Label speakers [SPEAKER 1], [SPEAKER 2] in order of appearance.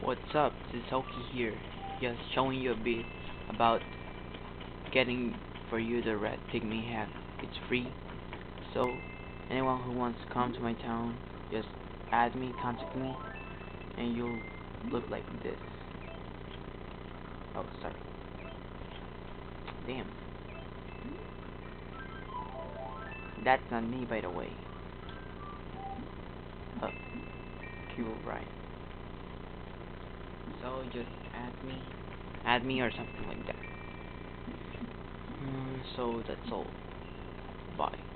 [SPEAKER 1] What's up? This is Oki here, just showing you a bit about getting for you the Red Pikmin hat. It's free, so anyone who wants to come to my town, just add me, contact me, and you'll look like this. Oh, sorry. Damn. That's not me, by the way. Cool, right. So just add me or something like that. So that's all. Bye.